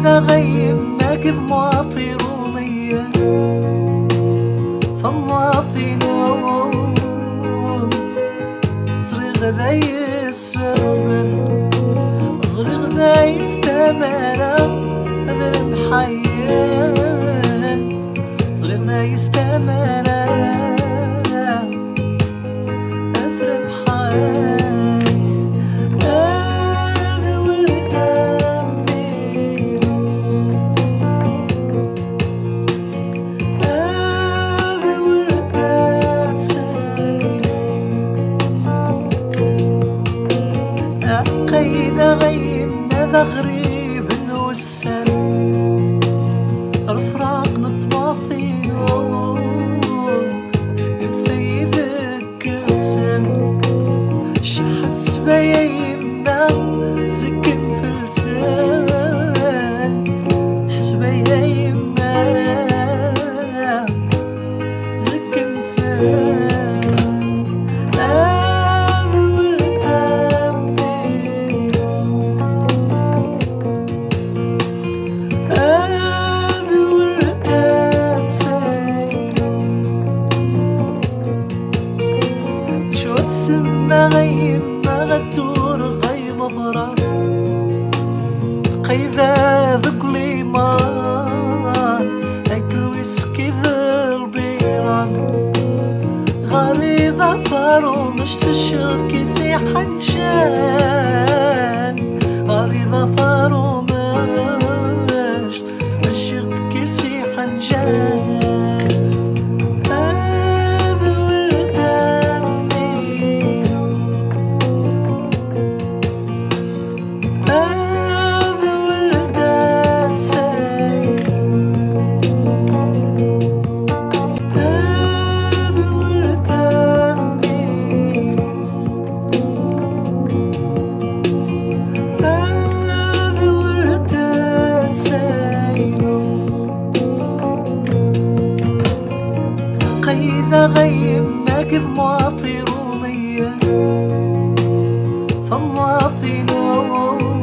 قيدا غيم ما كذ مواطي رومية فمواطي نوم صريغ ذا يسربن صريغ ذا يستمر أذر محيان صريغ ذا يستمر قيدا غيم ماذا غريب نوسن رفراق نطماثين يفيدك سن شحس بيا يما سكن في لسان حسبيا يما سكن في سما غيم ما غدور غيم ضرر قيدا ذك ليمان أكل ويسكي ذا البيران غريضة ثارو مش تشرب كيسي حنشان غريضة ثارو مش تشرب كيسي حنشان قيدا غيم ما كذ مواطي رومية فمواطي نوم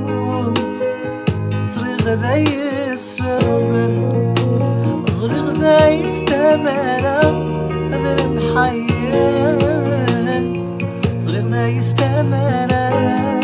صريغ ذا يسربن صريغ ذا يستمر أذر محيان صريغ ذا يستمر